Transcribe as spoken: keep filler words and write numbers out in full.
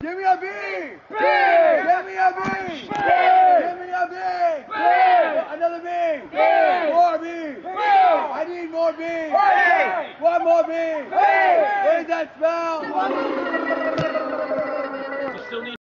Give me a B! B! Give me a B! B! Give me a B! B! Another B! B! More B! B! I need more B! B! One more B! B! What does that spell? You still need